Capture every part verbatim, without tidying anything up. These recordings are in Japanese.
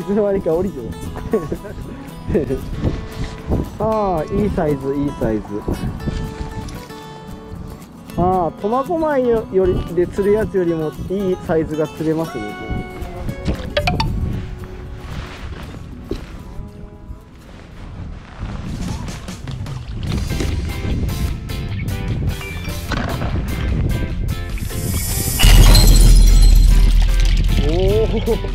つの間にか降りてる。ああ、いいサイズ、いいサイズ。ああ、苫小牧よりで釣るやつよりもいいサイズが釣れますね。おお。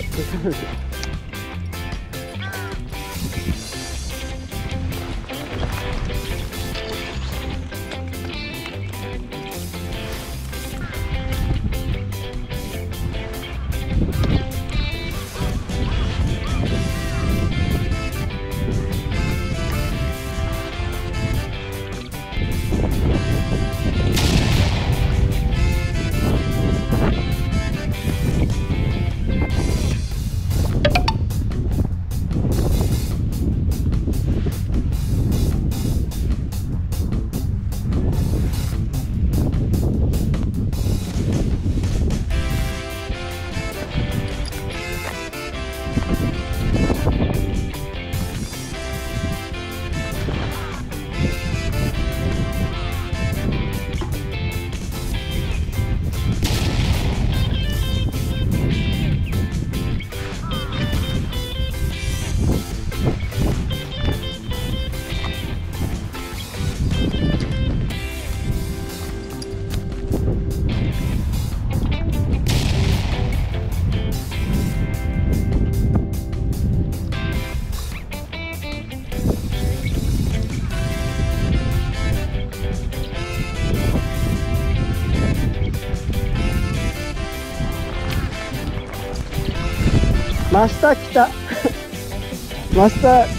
真下来た。真下、うん。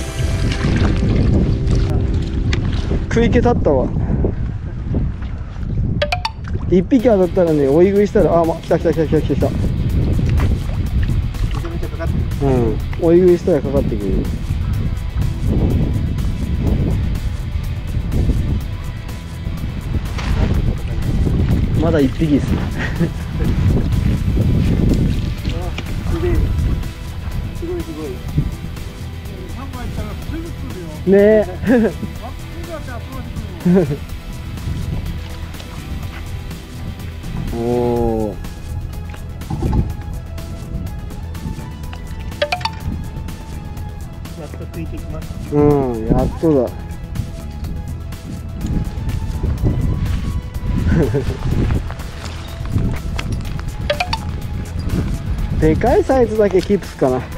食い気立ったわ。一匹当たったらね、追い食いしたら、あ、ま、来た来た来た来た来た来た。うん、追い食いしたらかかってくる。まだ一匹ですね。すごいすごい。ねえ。おお。やっとついてきました。うん、やっとだ。でかいサイズだけキープすかな。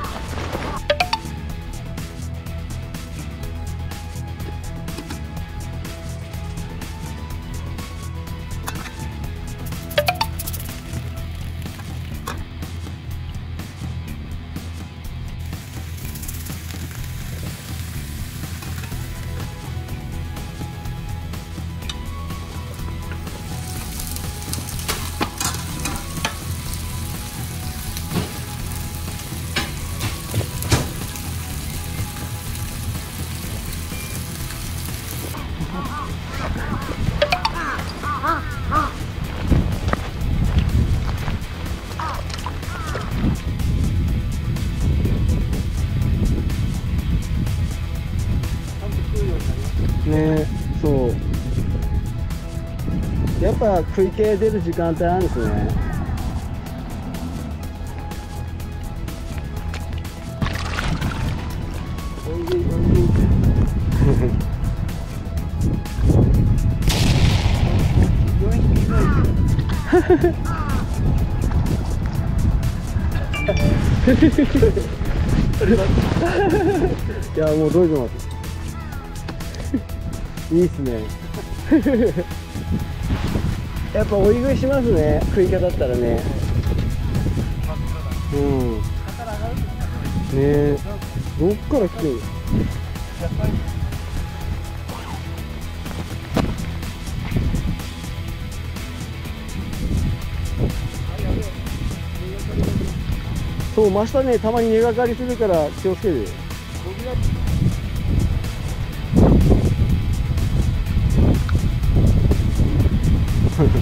ね、そうやっぱ食い気出る時間帯なんですね。おいでおいでいやもうどうぞ待っていいっすね。やっぱ追い食いしますね、食い方だったらね。うん。ねえ、どっから来てる？そう、真下ね、たまに根がかりするから気をつけて。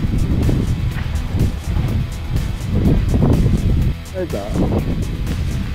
誰か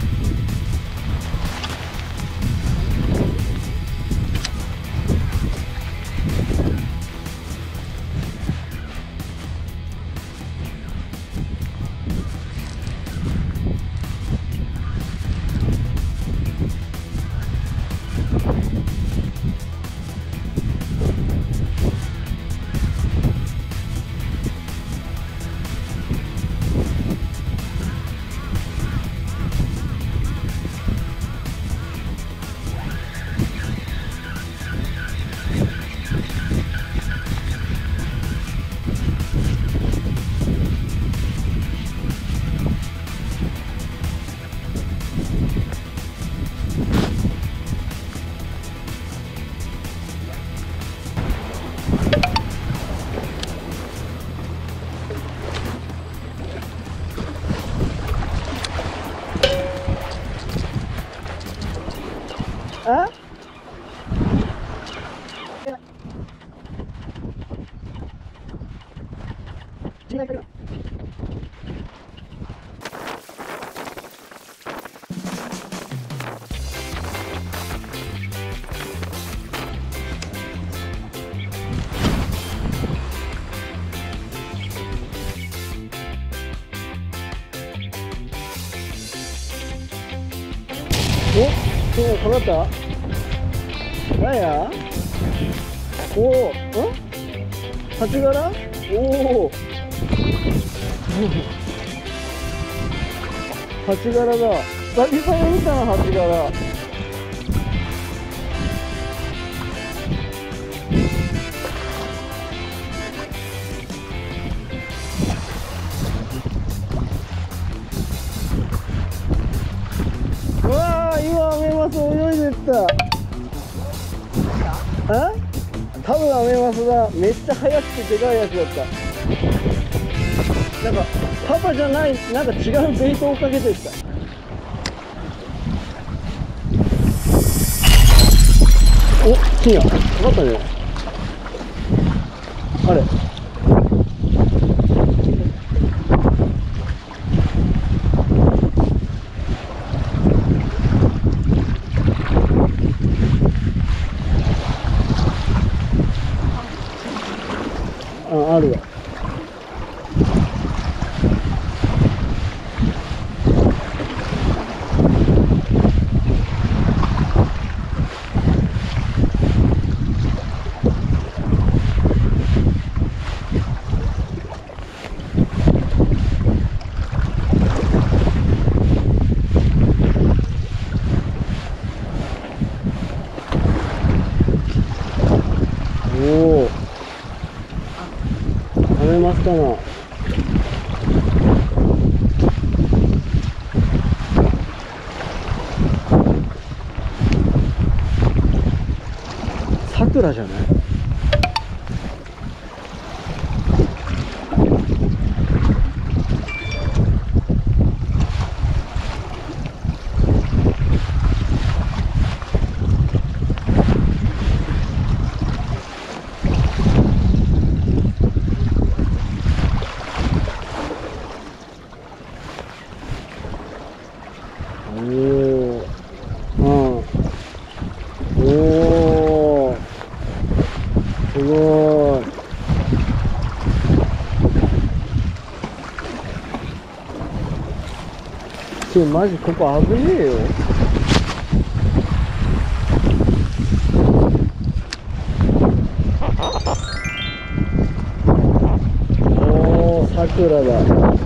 お、そうかかった。何や。おお、ん。蜂柄。おお。蜂柄だ。久々に見たな、蜂柄。うわー、今アメマス泳いでった。あ、多分アメマスだ。めっちゃ速くてでかいやつだった。なんかパパじゃない、なんか違うベイトをかけてきた。お、金や、かかったね。あれ。あ、あるわ。おお、アメマスかな。さくらじゃない？おお、うん、おお、すごい。ちょ、マジここ危ねえよ。おお、さくらだ。